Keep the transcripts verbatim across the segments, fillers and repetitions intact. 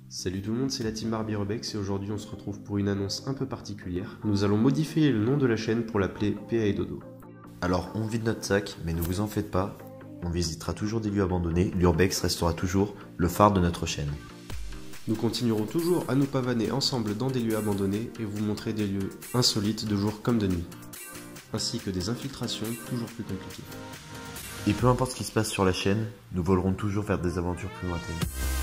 Salut tout le monde, c'est la team Barbie Rebex et aujourd'hui on se retrouve pour une annonce un peu particulière. Nous allons modifier le nom de la chaîne pour l'appeler P A et Dodo. Alors on vide notre sac, mais ne vous en faites pas, on visitera toujours des lieux abandonnés, l'Urbex restera toujours le phare de notre chaîne. Nous continuerons toujours à nous pavaner ensemble dans des lieux abandonnés et vous montrer des lieux insolites de jour comme de nuit, ainsi que des infiltrations toujours plus compliquées. Et peu importe ce qui se passe sur la chaîne, nous volerons toujours vers des aventures plus lointaines.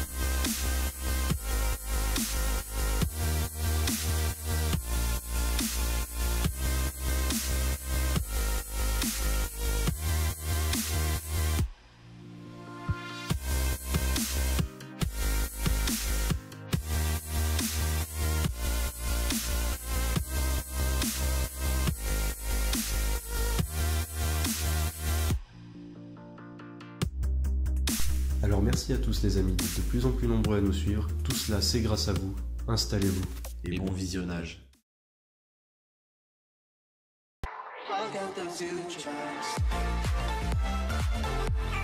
Alors merci à tous les amis, de plus en plus nombreux à nous suivre, tout cela c'est grâce à vous, installez-vous. Et bon visionnage. Look at the future.